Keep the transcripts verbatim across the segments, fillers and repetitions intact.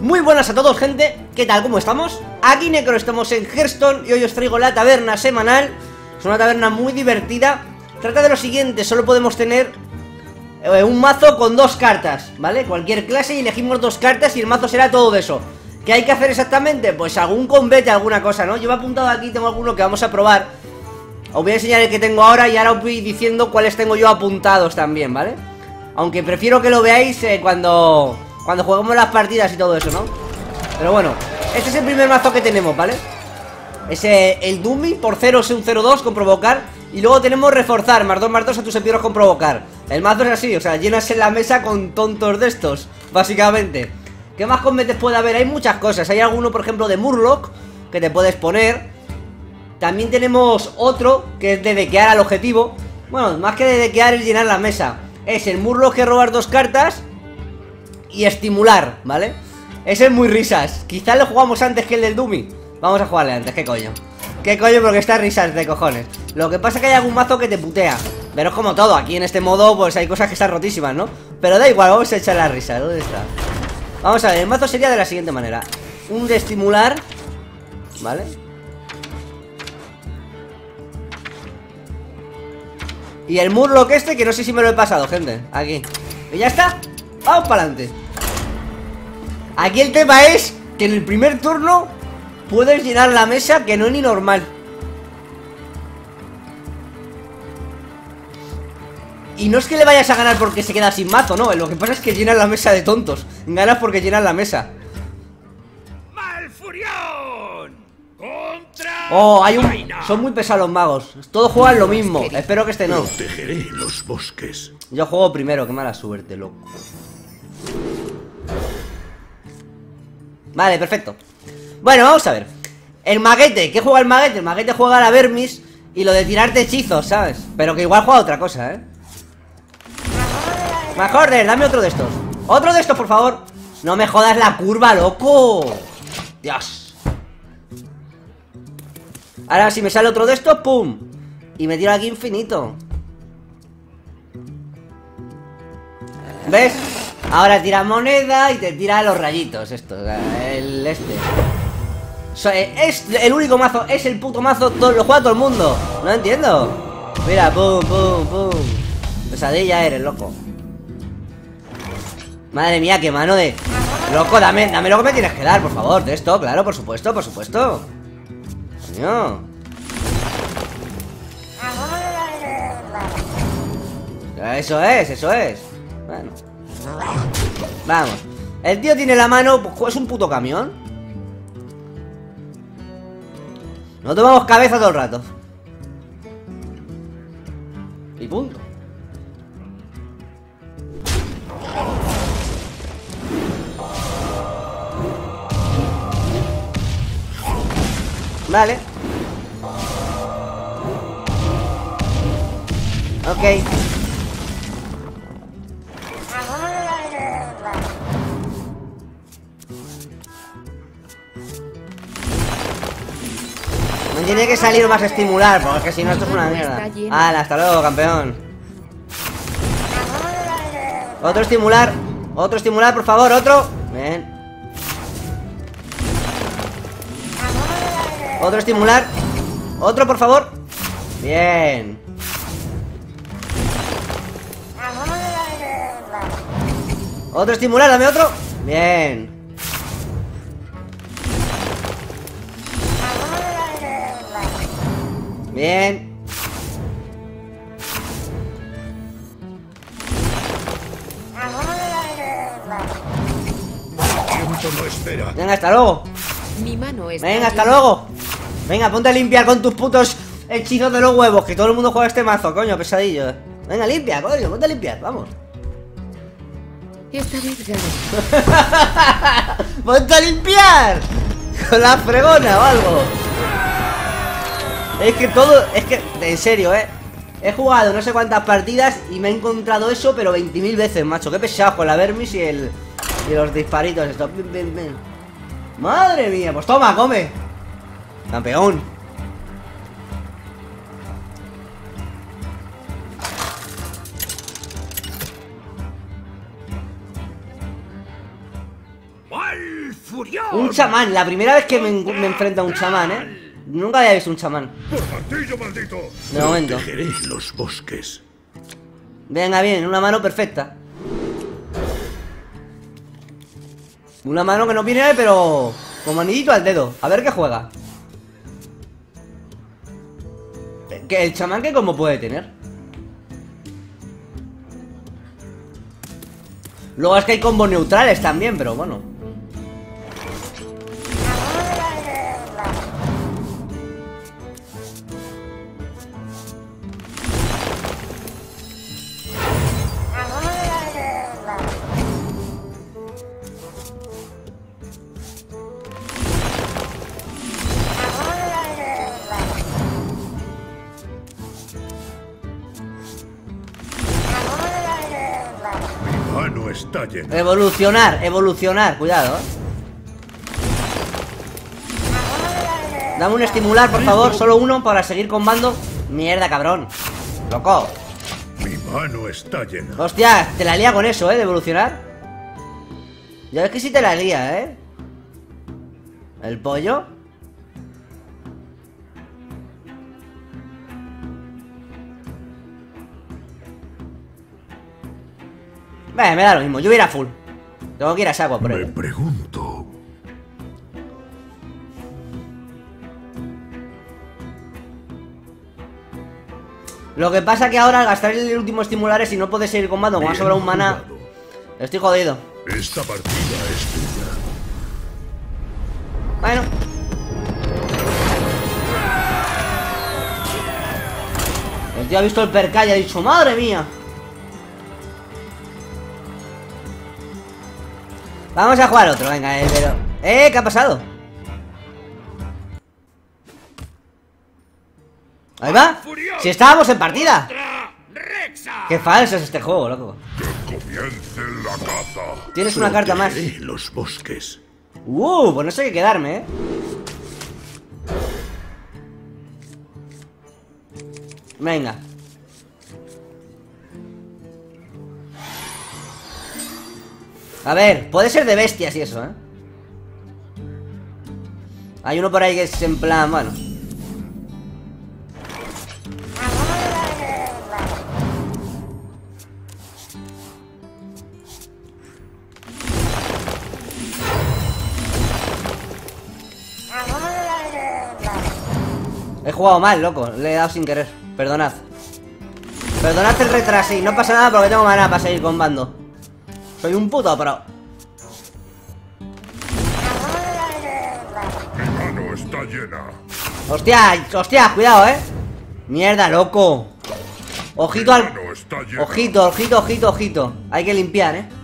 Muy buenas a todos, gente. ¿Qué tal? ¿Cómo estamos? Aquí Necro, estamos en Hearthstone y hoy os traigo la taberna semanal. Es una taberna muy divertida. Trata de lo siguiente, solo podemos tener eh, un mazo con dos cartas, ¿vale? Cualquier clase y elegimos dos cartas y el mazo será todo de eso. ¿Qué hay que hacer exactamente? Pues algún combate, alguna cosa, ¿no? Yo me he apuntado aquí, tengo alguno que vamos a probar. Os voy a enseñar el que tengo ahora y ahora os voy diciendo cuáles tengo yo apuntados también, ¿vale? Aunque prefiero que lo veáis eh, cuando... Cuando juguemos las partidas y todo eso, ¿no? Pero bueno, este es el primer mazo que tenemos, ¿vale? Es eh, el Dummy por cero, es un cero dos con provocar. Y luego tenemos reforzar, más dos más dos a tus espiros con provocar. El mazo es así, o sea, llenas en la mesa con tontos de estos, básicamente. ¿Qué más combates puede haber? Hay muchas cosas. Hay alguno, por ejemplo, de Murloc que te puedes poner. También tenemos otro que es de dequear al objetivo. Bueno, más que de dequear es llenar la mesa. Es el Murloc que robar dos cartas y estimular, ¿vale? Ese es muy risas. Quizás lo jugamos antes que el del Dummy. Vamos a jugarle antes, ¿qué coño? ¿Qué coño? Porque está risas de cojones. Lo que pasa es que hay algún mazo que te putea. Pero es como todo, aquí en este modo pues hay cosas que están rotísimas, ¿no? Pero da igual, vamos a echar la risa. ¿Dónde está? Vamos a ver, el mazo sería de la siguiente manera. Un de estimular, ¿vale? Y el Murloc este, que no sé si me lo he pasado, gente. Aquí. Y ya está. Vamos para adelante. Aquí el tema es que en el primer turno puedes llenar la mesa, que no es ni normal. Y no es que le vayas a ganar porque se queda sin mazo, no. Lo que pasa es que llenas la mesa de tontos. Ganas porque llenas la mesa. ¡Malfurión! ¡Contra! Oh, hay un... Son muy pesados los magos. Todos juegan lo mismo. Espero que este no. Protegeré los bosques. Yo juego primero, qué mala suerte, loco. Vale, perfecto. Bueno, vamos a ver. El maguete, ¿qué juega el maguete? El maguete juega a la Vermis y lo de tirarte hechizos, ¿sabes? Pero que igual juega otra cosa, ¿eh? Majorder, dame otro de estos. Otro de estos, por favor. No me jodas la curva, loco. Dios. Ahora si me sale otro de estos, pum. Y me tira aquí infinito. ¿Ves? Ahora tira moneda y te tira los rayitos. Esto, el este. Es el único mazo, es el puto mazo, todo, lo juega todo el mundo. No entiendo. Mira, pum, pum, pum. Pesadilla eres, loco. Madre mía, qué mano de... Loco, dame, dame lo que me tienes que dar, por favor. De esto, claro, por supuesto, por supuesto. Coño. Eso es, eso es. Bueno. Vamos. El tío tiene la mano, pues es un puto camión. No tomamos cabeza todo el rato. Y punto. Vale. Ok. No tiene que salir más a estimular, porque si no esto es una mierda. ¡Hala, hasta luego, campeón! Otro estimular. Otro estimular, por favor, otro. Bien. Otro estimular. Otro, por favor. Bien. Otro estimular, dame otro. Bien. Bien. No espera. Venga, hasta luego. Mi mano está Venga, hasta luego. Venga, ponte a limpiar con tus putos hechizos de los huevos, que todo el mundo juega este mazo, coño, pesadillo. Venga, limpia, coño, ponte a limpiar, vamos. Esta vez gané. ¡Ponte a limpiar! Con la fregona o algo. Es que todo... Es que... En serio, ¿eh? He jugado no sé cuántas partidas y me he encontrado eso, pero veinte mil veces, macho. Qué pesado con la Vermis y el... Y los disparitos estos. Madre mía, pues toma, come. Campeón. ¡Al furión! Un chamán, la primera vez que me, me enfrento a un chamán, ¿eh? Nunca había visto un chamán. ¡Por martillo maldito! De momento. Protegeré los bosques. Venga, bien, una mano perfecta. Una mano que no viene, pero como anillito al dedo. A ver qué juega. ¿Que el chamán que cómo puede tener? Luego es que hay combos neutrales también, pero bueno. Mi mano está llena. Evolucionar, evolucionar, cuidado, ¿eh? Dame un estimular, por favor, solo uno para seguir combando. Mierda, cabrón. Loco. Mi mano está llena. Hostia, te la lía con eso, ¿eh? De evolucionar. Ya ves que sí te la lía, ¿eh? ¿El pollo? Vale, me da lo mismo, yo voy a ir a full. Tengo que ir a saco por Me él. pregunto. Lo que pasa que ahora al gastar el último estimular es si no puedes seguir combando como ha Bien sobrado un maná. jugado. Estoy jodido. Esta partida es tuya. Bueno. El tío ha visto el percal y ha dicho, madre mía. Vamos a jugar otro, venga, eh, pero... ¿Eh? ¿Qué ha pasado? Ahí va. Si estábamos en partida. ¡Contra Rexa! Qué falso es este juego, loco. Que comience la caza. Tienes una carta más. Protegeré los bosques. Uh, pues no sé qué quedarme, eh. Venga. A ver, puede ser de bestias y eso, eh. Hay uno por ahí que es en plan, bueno. He jugado mal, loco. Le he dado sin querer. Perdonad. Perdonad el retraso. No pasa nada porque tengo maná para seguir combando. Soy un puto pro. Mi mano está llena. Hostia, hostia, cuidado, eh. Mierda, loco. Ojito Mi al... mano está llena. Ojito, ojito, ojito, ojito. Hay que limpiar, eh.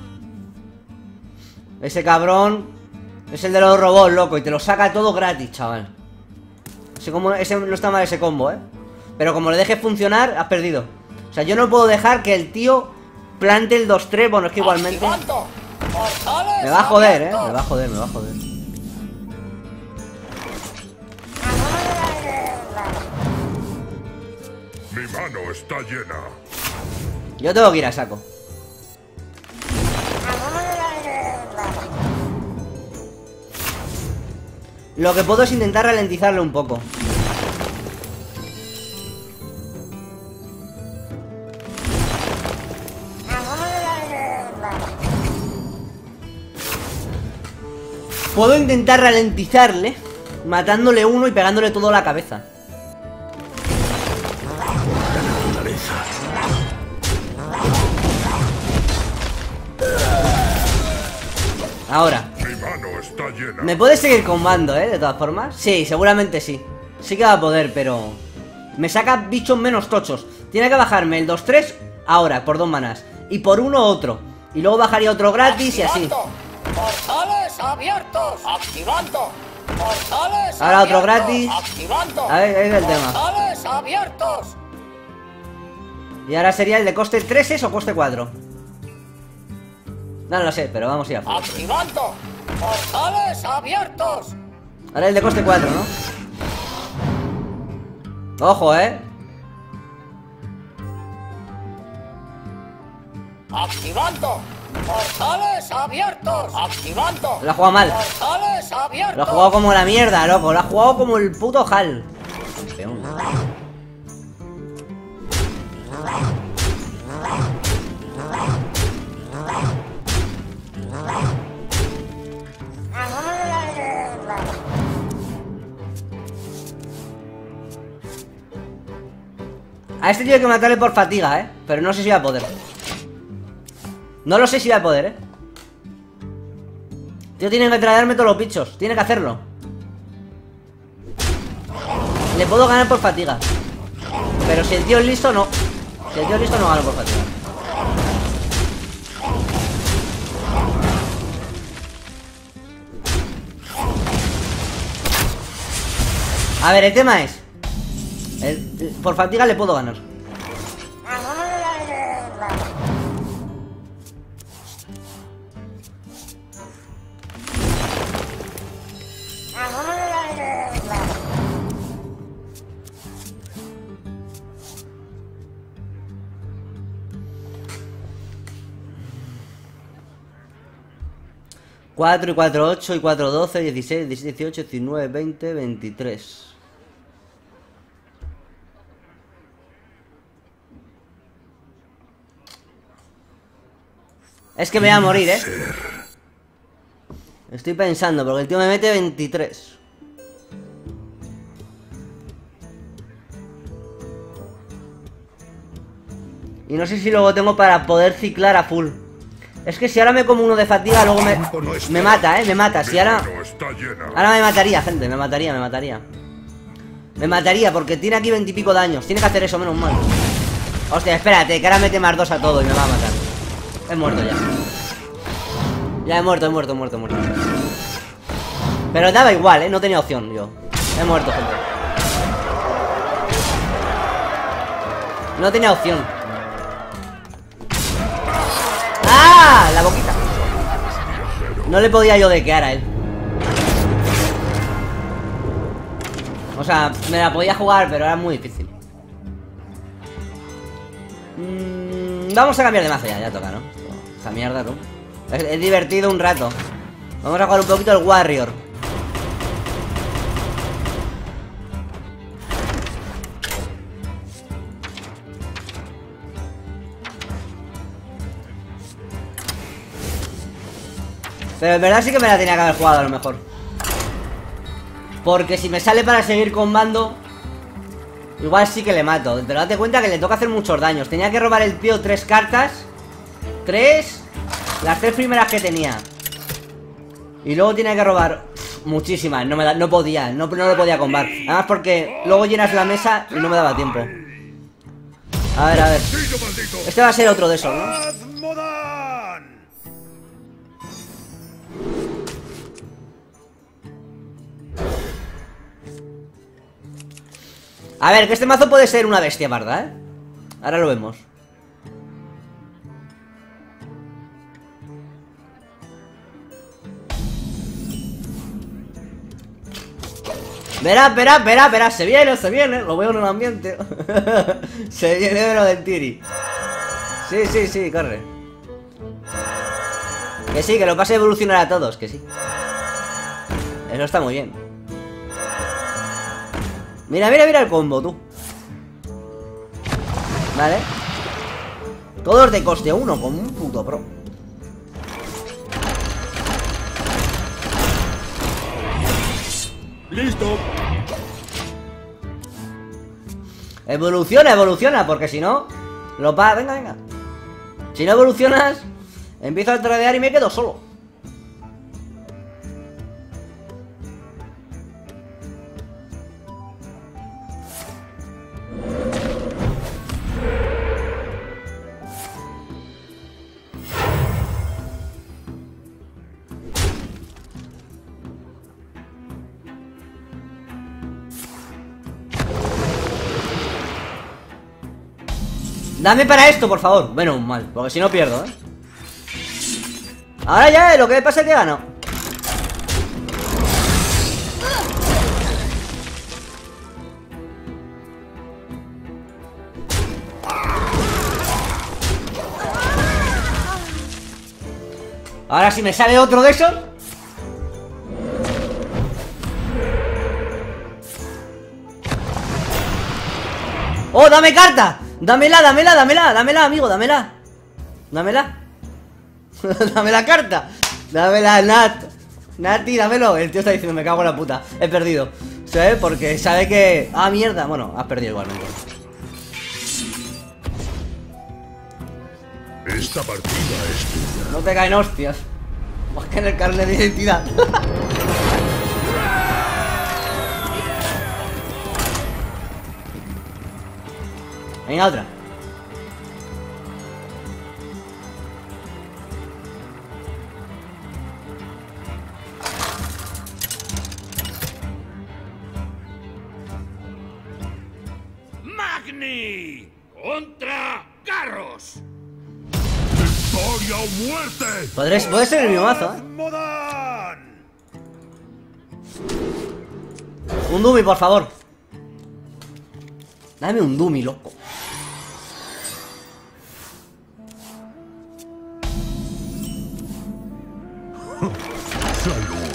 Ese cabrón es el de los robots, loco. Y te lo saca todo gratis, chaval. Ese, como, ese no está mal ese combo, eh. Pero como le dejes funcionar, has perdido. O sea, yo no puedo dejar que el tío plante el dos tres. Bueno, es que igualmente me va a joder, eh. Me va a joder, me va a joder. Mi mano está llena. Yo tengo que ir a saco. Lo que puedo es intentar ralentizarle un poco. Puedo intentar ralentizarle, matándole uno y pegándole todo a la cabeza. Naturaleza. Ahora. Mi mano está llena. ¿Me puedes seguir combando, eh? De todas formas. Sí, seguramente sí. Sí que va a poder, pero... me saca bichos menos tochos. Tiene que bajarme el dos tres ahora, por dos manás. Y por uno otro. Y luego bajaría otro gratis y así. Portales abiertos. Activando. Portales Ahora otro abiertos. gratis. Activando. A ver, ahí es el tema. Portales abiertos. Y ahora sería el de coste tres o coste cuatro. No lo sé, pero vamos a ir a full. Activando. Portales abiertos. Ahora el de coste cuatro, ¿no? Ojo, eh. Activando. Portales abiertos. Activando. Lo ha jugado mal. Portales abiertos. Lo ha jugado como la mierda, loco. Lo ha jugado como el puto Hal. Campeón. A este tiene que matarle por fatiga, eh. Pero no sé si va a poder. No lo sé si va a poder, eh. Tío, tiene que traerme todos los bichos. Tiene que hacerlo. Le puedo ganar por fatiga. Pero si el tío es listo, no. Si el tío es listo, no gano por fatiga. A ver, el tema es el, el, por fatiga le puedo ganar. cuatro y cuatro, ocho y cuatro, doce, dieciséis, diecisiete, dieciocho, diecinueve, veinte, veintitrés. Es que me voy a morir, ¿eh? Estoy pensando, porque el tío me mete veintitrés. Y no sé si luego tengo para poder ciclar a full. Es que si ahora me como uno de fatiga, luego me, me mata, ¿eh? Me mata. Si ahora... Ahora me mataría, gente. Me mataría, me mataría. Me mataría porque tiene aquí veintipico de años. Tiene que hacer eso, menos mal. Hostia, espérate, que ahora mete más dos a todo y me va a matar. He muerto ya. Ya he muerto, he muerto, he muerto, he muerto. Pero daba igual, ¿eh? No tenía opción yo. He muerto, gente. No tenía opción. ¡Ah! La boquita. No le podía yo dequear a él. O sea, me la podía jugar, pero era muy difícil. mm, Vamos a cambiar de mazo ya, ya toca, ¿no? Esta mierda, ¿no? Es, es divertido un rato. Vamos a jugar un poquito el Warrior. Pero en verdad sí que me la tenía que haber jugado a lo mejor. Porque si me sale para seguir combando, igual sí que le mato. Pero date cuenta que le toca hacer muchos daños. Tenía que robar el tío tres cartas. Tres. Las tres primeras que tenía. Y luego tiene que robar pff, muchísimas. No, me da, no podía, no, no lo podía combar. Además porque luego llenas la mesa y no me daba tiempo. A ver, a ver. Este va a ser otro de esos, ¿no? A ver, que este mazo puede ser una bestia parda, ¿eh? Ahora lo vemos. Verá, verá, verá, verá. Se viene, se viene. Lo veo en el ambiente. Se viene lo del Tiri. Sí, sí, sí, corre. Que sí, que lo pase a evolucionar a todos, que sí. Eso está muy bien. Mira, mira, mira el combo, tú. Vale. Todos de coste uno, como un puto pro. Listo. Evoluciona, evoluciona, porque si no lo pa... Venga, venga. Si no evolucionas, empiezo a tradear y me quedo solo. Dame para esto, por favor. Bueno, mal, porque si no pierdo, ¿eh? Ahora ya, lo que pasa es que gano. Ahora si me sale otro de esos. ¡Oh, dame carta! Dámela, dámela, dámela, dámela, amigo, dámela. Dámela. Dame la carta. Dámela, Nat. Nati, dámelo. El tío está diciendo, me cago en la puta. He perdido. ¿Sabes? Porque sabe que... Ah, mierda. Bueno, has perdido igualmente. Esta partida es tuya. No te caen hostias. Más que en el carnet de identidad. Venga, otra. Magni contra Garros. ¡Victoria o muerte! Podré, puede ser el mismo mazo, ¿eh? ¡Modan! Un Dumi, por favor. Dame un Dumi, loco. ¡Salud!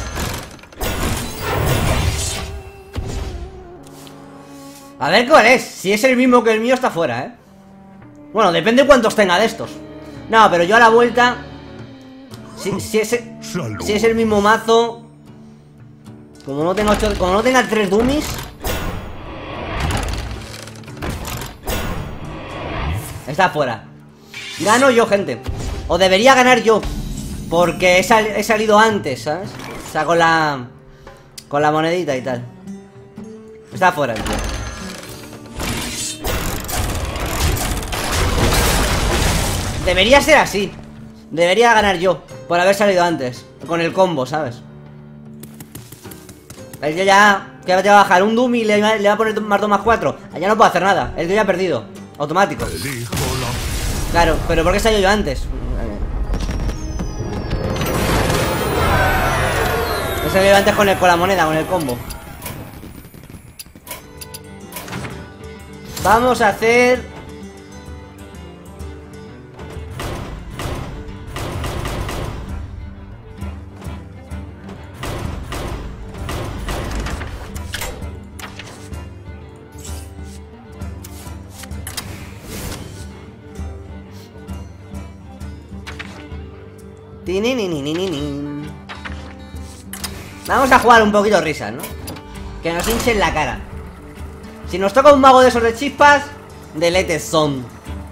A ver cuál es. Si es el mismo que el mío, está fuera, ¿eh? Bueno, depende cuántos tenga de estos. No, pero yo a la vuelta... Si, si, es, si es el mismo mazo... Como no tenga ocho, como no tenga tres Dummies... Está fuera. Gano yo, gente. O debería ganar yo. Porque he, sal, he salido antes, ¿sabes? O sea, con la... Con la monedita y tal. Está fuera el tío. Debería ser así. Debería ganar yo por haber salido antes. Con el combo, ¿sabes? El tío ya... Que te va a bajar un Dummy y le, le va a poner más dos más cuatro. Allá no puedo hacer nada. El tío ya ha perdido. Automático. Elijo la... Claro, pero ¿por qué salió yo antes? He salido antes con, el, con la moneda, con el combo. Vamos a hacer... Vamos a jugar un poquito risas, ¿no? Que nos hinchen la cara. Si nos toca un mago de esos de chispas, delete son.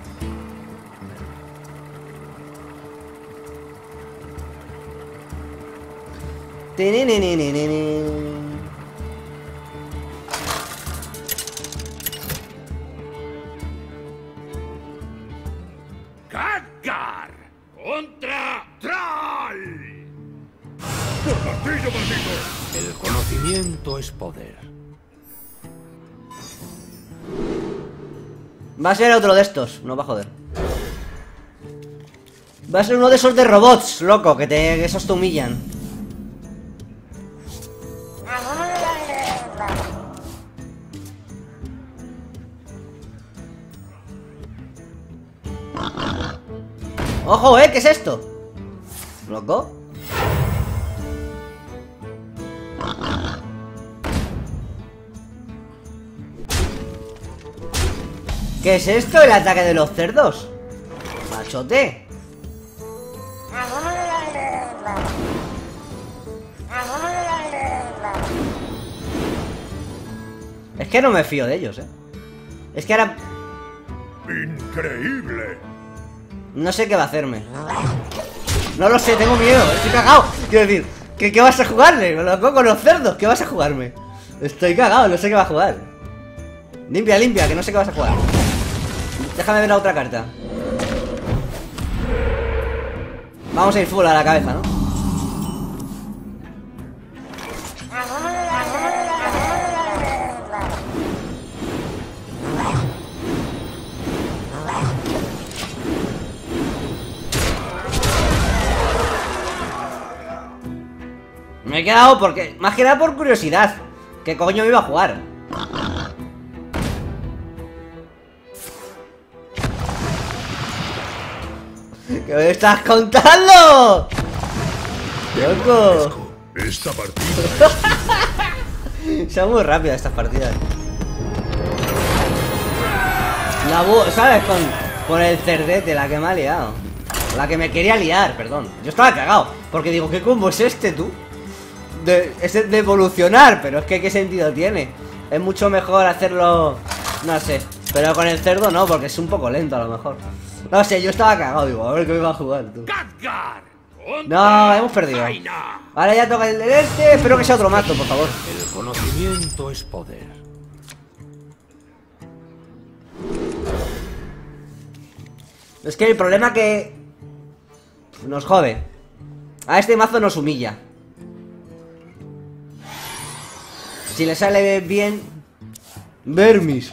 Khadgar contra Thrall. ¡Martillo maldito! El conocimiento es poder. Va a ser otro de estos, no va a joder. Va a ser uno de esos de robots, loco, que te, que esos te humillan. Ojo, eh, ¿qué es esto? ¿Loco? ¿Qué es esto? ¿El ataque de los cerdos? Machote. Es que no me fío de ellos, eh. Es que ahora... ¡Increíble! No sé qué va a hacerme. No lo sé, tengo miedo, estoy cagado. Quiero decir, ¿qué, qué vas a jugarle? Loco, con los cerdos, ¿qué vas a jugarme? Estoy cagado, no sé qué va a jugar. Limpia, limpia, que no sé qué vas a jugar. Déjame ver la otra carta. Vamos a ir full a la cabeza, ¿no? Me he quedado porque... Más que nada por curiosidad. ¿Qué coño me iba a jugar? ¿Qué me estás contando? ¡Loco! Esta partida es... Son muy rápidas estas partidas. La bu ¿sabes? Con, con el cerdete, la que me ha liado. La que me quería liar, perdón. Yo estaba cagado, porque digo, ¿qué combo es este, tú? De, es de evolucionar, pero es que ¿qué sentido tiene? Es mucho mejor hacerlo... No sé, pero con el cerdo no, porque es un poco lento a lo mejor. No sé, yo estaba cagado, digo, a ver qué me va a jugar, tú. Khadgar No, hemos perdido. Jaina. Ahora ya toca el del este, espero que sea otro mazo, por favor. El conocimiento es poder. Es que el problema que... nos jode. A este mazo nos humilla. Si le sale bien... Vermis.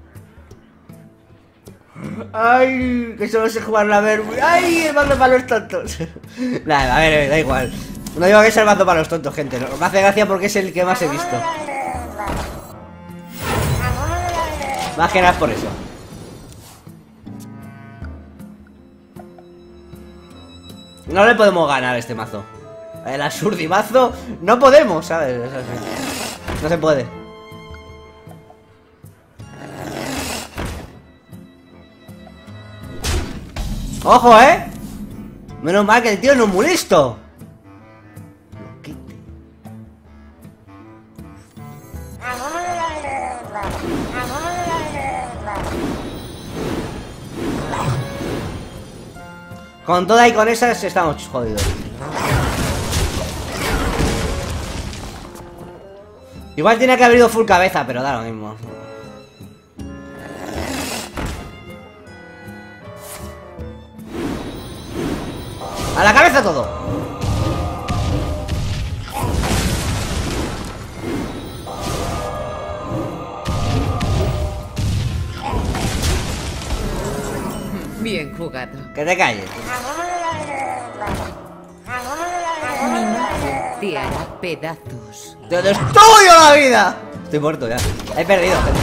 Ay, que solo sé jugar la Vermis. Ay, el mazo para los tontos. Nada, a ver, da igual. No digo que sea el mazo para los tontos, gente. No, me hace gracia porque es el que más he visto. Más que nada es por eso. No le podemos ganar a este mazo. El Asurdimazo no podemos, ¿sabes? No se puede. ¡Ojo, eh! Menos mal que el tío no es muy listo. Con toda y con esas estamos jodidos. Igual tiene que haber ido full cabeza, pero da lo mismo. ¡A la cabeza todo! Bien jugado. Que te calles. Mi mazo te hará pedazos. ¡Te destruyo la vida! Estoy muerto ya. He perdido, gente.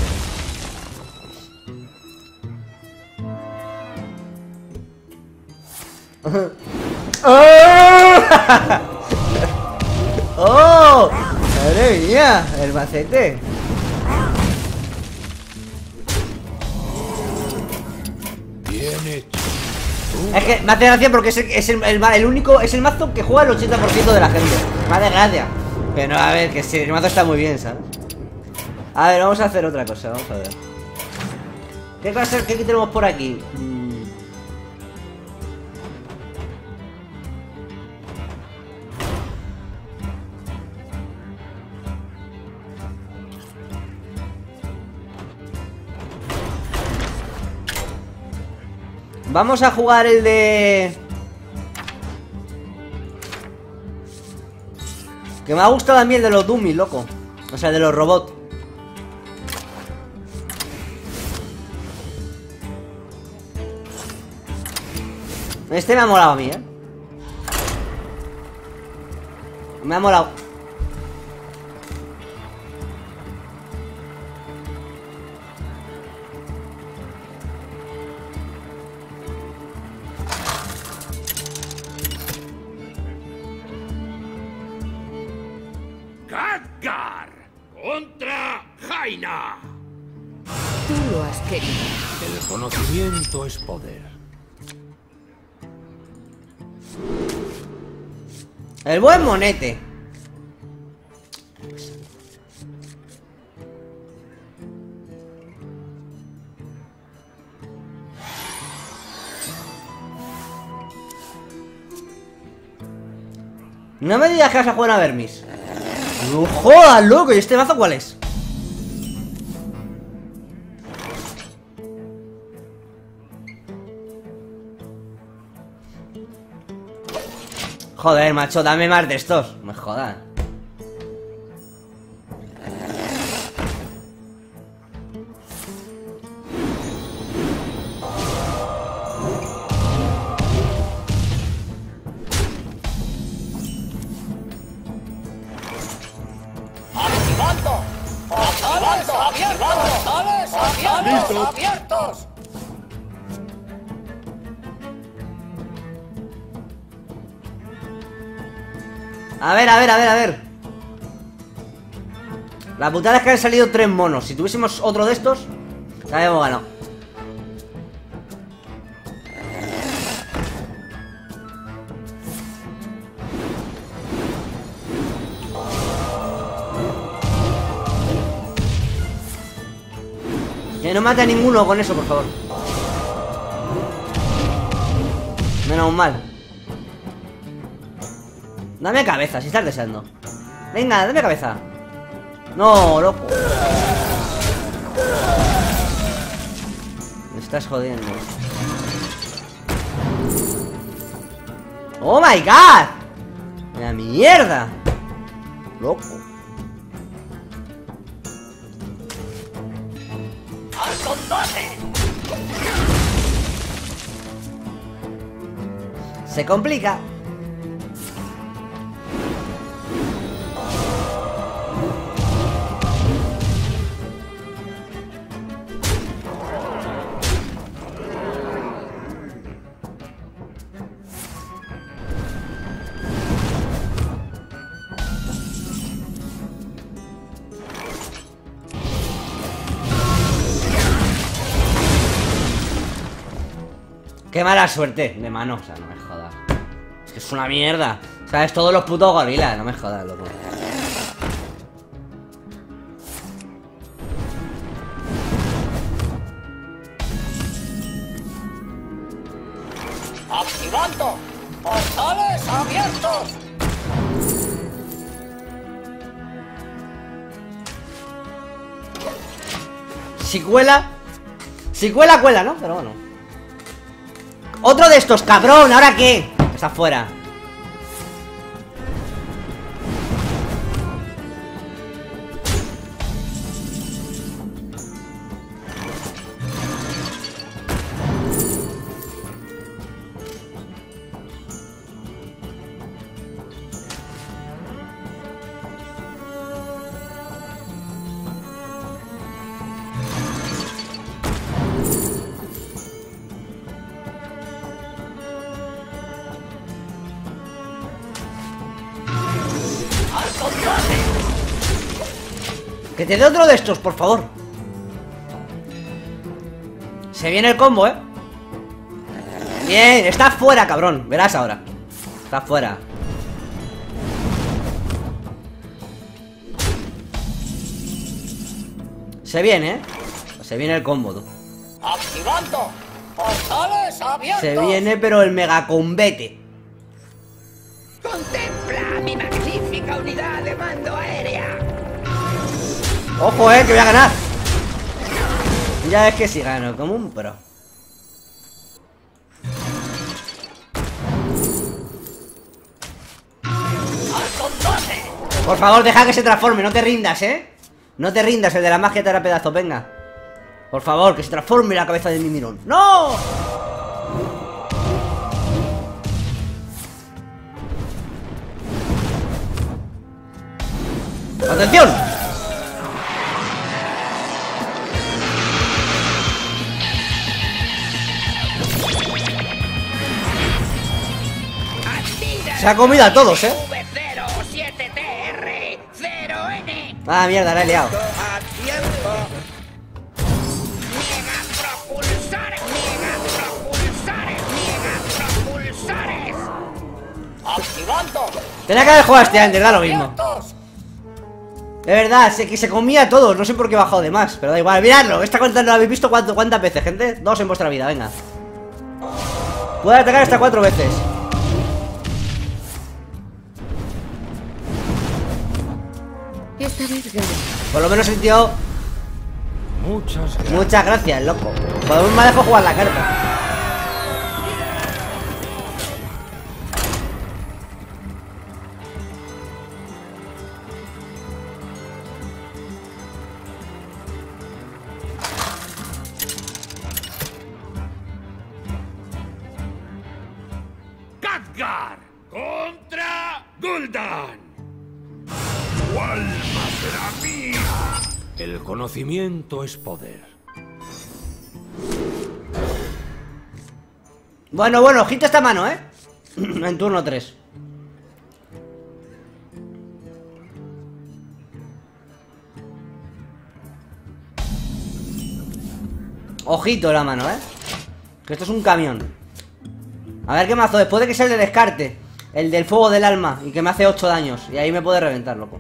¡Oh! ¡Madre mía! El macete. Bien hecho. Es que me hace gracia porque es, el, es el, el, el único, es el mazo que juega el ochenta por ciento de la gente. Me hace gracia. Pero no, a ver, que sí, el mazo está muy bien, ¿sabes? A ver, vamos a hacer otra cosa, vamos a ver. ¿Qué cosa, qué tenemos por aquí? Mm. Vamos a jugar el de... Que me ha gustado a mí el de los dummies, loco. O sea, de los robots. Este me ha molado a mí, ¿eh? Me ha molado. Khadgar contra Jaina. Tú lo has querido. El conocimiento es poder. El buen monete. No me digas que vas a jugar a Vermis. No jodas, loco. ¿Y este mazo cuál es? Joder, macho, dame más de estos. Me jodas. ¡Activando! ¡Activando! ¡Abiertos! ¡Sales! ¡Abiertos! ¡Abiertos! A ver, a ver, a ver, a ver. La putada es que han salido tres monos. Si tuviésemos otro de estos, ya habíamos ganado. Que no mate a ninguno con eso, por favor. Menos mal. Dame cabeza, si estás deseando. Venga, dame cabeza. No, loco. Me estás jodiendo. ¡Oh, my God! ¡La mierda! Loco. ¡Al combate! Se complica. Qué mala suerte de mano, o sea, no me jodas. Es que es una mierda. ¿Sabes? Todos los putos gorilas, no me jodas, loco. ¡Activando! ¡Portales abiertos! Si cuela. Si cuela, cuela, ¿no? Pero bueno. Otro de estos, cabrón, ¿ahora qué? Está fuera. Que te dé otro de estos, por favor. Se viene el combo, ¿eh? Bien, está fuera, cabrón. Verás ahora. Está fuera. Se viene, ¿eh? Se viene el combo, tú. ¡Activando! ¡Portales abiertos! Se viene, pero el mega combate. ¡Contempla mi magnífica unidad de mando aérea! Ojo, eh, que voy a ganar. Ya ves que si gano, como un pro. Por favor, deja que se transforme, no te rindas, eh. No te rindas, el de la magia te hará pedazos, venga. Por favor, que se transforme la cabeza de mi mirón. ¡No! ¡Atención! Se ha comido a todos, eh. V cero siete T R cero N. Ah, mierda, la he liado. A tiempo. Mega propulsores, mega propulsores, mega propulsores. ¡Activando! Tenía que haber jugado este Under, da lo mismo. Abiertos. De verdad, sé que se comía a todos. No sé por qué he bajado de más, pero da igual. Miradlo, esta cuenta no la habéis visto cuánto, cuántas veces, gente. Dos en vuestra vida, venga. Puede atacar hasta cuatro veces. Esta vez gané. Por lo menos el tío. Muchas gracias. Muchas gracias, loco. Podemos me dejo jugar la carta. Khadgar contra Gul'dan. Tu alma será mía. El conocimiento es poder. Bueno, bueno, ojito esta mano, ¿eh? En turno tres. Ojito la mano, ¿eh? Que esto es un camión. A ver qué mazo es. Puede que sea el de descarte. El del fuego del alma. Y que me hace ocho daños. Y ahí me puede reventar, loco.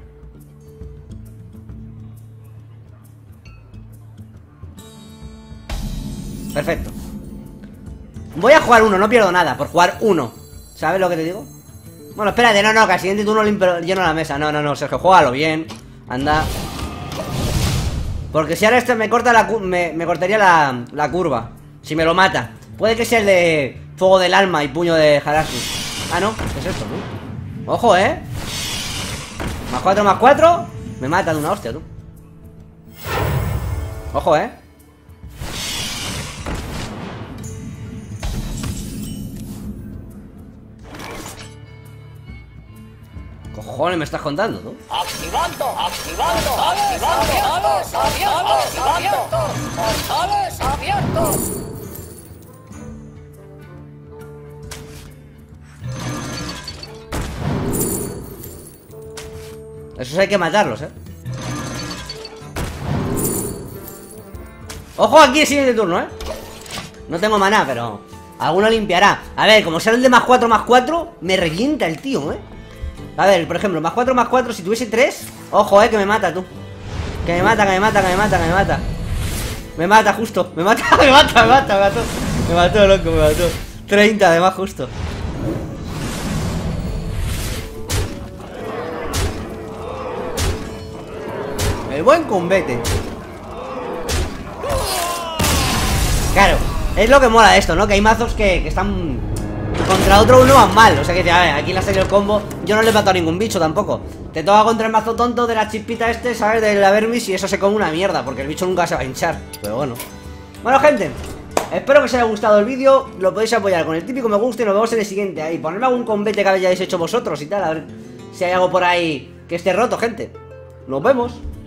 Perfecto. Voy a jugar uno, no pierdo nada por jugar uno. ¿Sabes lo que te digo? Bueno, espérate, no, no, que al siguiente turno limpio, lleno la mesa. No, no, no, Sergio, juégalo bien. Anda. Porque si ahora este me corta la me, me cortaría la, la curva. Si me lo mata. Puede que sea el de fuego del alma y puño de Harasu. Ah, no, ¿qué es esto, tú? Ojo, eh. Más cuatro, más cuatro. Me mata de una hostia, tú. Ojo, eh. Cojones, me estás contando, tú. Activando, activando, activando, portales abiertos, abiertos, portales abiertos. Esos hay que matarlos, eh. Ojo aquí el siguiente turno, eh. No tengo maná, pero alguno limpiará. A ver, como sale el de más cuatro, más cuatro, me revienta el tío, eh. A ver, por ejemplo, más cuatro, más cuatro, si tuviese tres. Ojo, eh, que me mata, tú. Que me mata, que me mata, que me mata, que me mata. Me mata, justo. Me mata, me mata, me mata, me mató. Me mató, loco, me mató. treinta, además, justo. El buen combate. Claro, es lo que mola de esto, ¿no? Que hay mazos que, que están contra otro uno van mal. O sea que a ver, aquí le ha salido el combo. Yo no le he matado a ningún bicho tampoco. Te toca contra el mazo tonto de la chispita este, ¿sabes? De la vermis, y eso se come una mierda, porque el bicho nunca se va a hinchar. Pero bueno. Bueno, gente, espero que os haya gustado el vídeo. Lo podéis apoyar con el típico me gusta y nos vemos en el siguiente. Ahí, ponerme algún combate que hayáis hecho vosotros y tal. A ver si hay algo por ahí que esté roto, gente. Nos vemos.